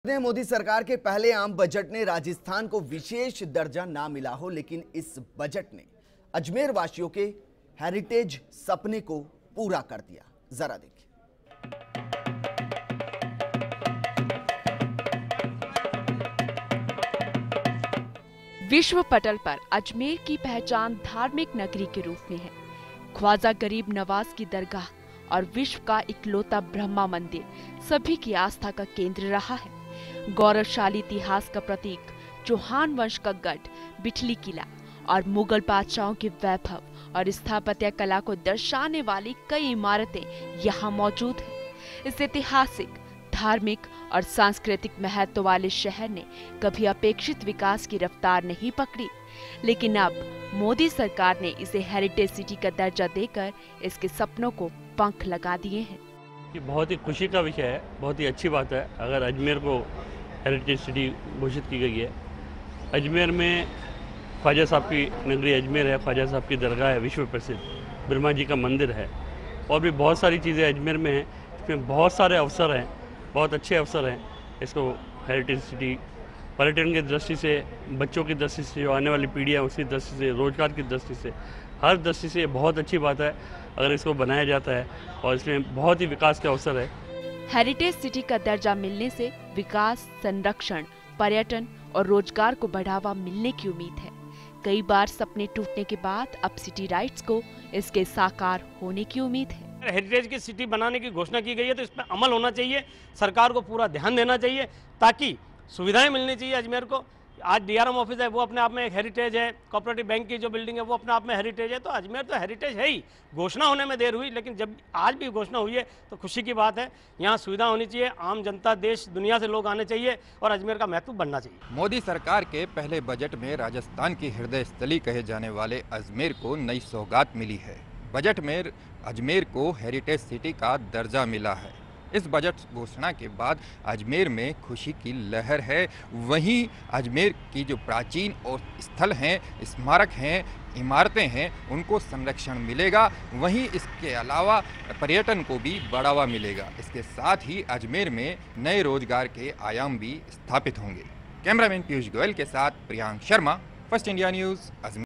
मोदी सरकार के पहले आम बजट ने राजस्थान को विशेष दर्जा ना मिला हो, लेकिन इस बजट ने अजमेर वासियों के हेरिटेज सपने को पूरा कर दिया। जरा देखिए। विश्व पटल पर अजमेर की पहचान धार्मिक नगरी के रूप में है। ख्वाजा गरीब नवाज की दरगाह और विश्व का इकलौता ब्रह्मा मंदिर सभी की आस्था का केंद्र रहा है। गौरवशाली इतिहास का प्रतीक चौहान वंश का गढ़ बिठली किला और मुगल बादशाहों के वैभव और स्थापत्य कला को दर्शाने वाली कई इमारतें यहाँ मौजूद हैं। इस ऐतिहासिक, धार्मिक और सांस्कृतिक महत्व वाले शहर ने कभी अपेक्षित विकास की रफ्तार नहीं पकड़ी, लेकिन अब मोदी सरकार ने इसे हेरिटेज सिटी का दर्जा देकर इसके सपनों को पंख लगा दिए हैं। ये बहुत ही खुशी का विषय है, बहुत ही अच्छी बात है अगर अजमेर को हेरिटेज सिटी घोषित की गई है। अजमेर में ख्वाजा साहब की नगरी अजमेर है, ख्वाजा साहब की दरगाह है, विश्व प्रसिद्ध ब्रह्मा जी का मंदिर है, और भी बहुत सारी चीज़ें अजमेर में हैं। इसमें बहुत सारे अवसर हैं, बहुत अच्छे अवसर हैं। इसको हेरिटेज सिटी पर्यटन की दृष्टि से, बच्चों की दृष्टि से, जो आने वाली पीढ़ियाँ उसकी दृष्टि से, रोजगार की दृष्टि से, हर दृष्टि से बहुत अच्छी बात है अगर इसको बनाया जाता है, और इसमें बहुत ही विकास के अवसर है। हेरिटेज सिटी का दर्जा मिलने से विकास, संरक्षण, पर्यटन और रोजगार को बढ़ावा मिलने की उम्मीद है। कई बार सपने टूटने के बाद अब सिटी राइट्स को इसके साकार होने की उम्मीद है। हेरिटेज की सिटी बनाने की घोषणा की गई है तो इस पर अमल होना चाहिए, सरकार को पूरा ध्यान देना चाहिए ताकि सुविधाएं मिलनी चाहिए अजमेर को। आज डीआरएम ऑफिस है, वो अपने आप में एक हेरिटेज है। कोऑपरेटिव बैंक की जो बिल्डिंग है वो अपने आप में हेरिटेज है। तो अजमेर तो हेरिटेज है ही। घोषणा होने में देर हुई, लेकिन जब आज भी घोषणा हुई है तो खुशी की बात है। यहाँ सुविधा होनी चाहिए, आम जनता, देश दुनिया से लोग आने चाहिए और अजमेर का महत्व बढ़ना चाहिए। मोदी सरकार के पहले बजट में राजस्थान की हृदय स्थली कहे जाने वाले अजमेर को नई सौगात मिली है। बजट में अजमेर को हेरिटेज सिटी का दर्जा मिला है। इस बजट घोषणा के बाद अजमेर में खुशी की लहर है। वहीं अजमेर की जो प्राचीन और स्थल हैं, स्मारक हैं, इमारतें हैं, उनको संरक्षण मिलेगा। वहीं इसके अलावा पर्यटन को भी बढ़ावा मिलेगा। इसके साथ ही अजमेर में नए रोजगार के आयाम भी स्थापित होंगे। कैमरामैन पीयूष गोयल के साथ Priyank Sharma, first India news, Ajmer.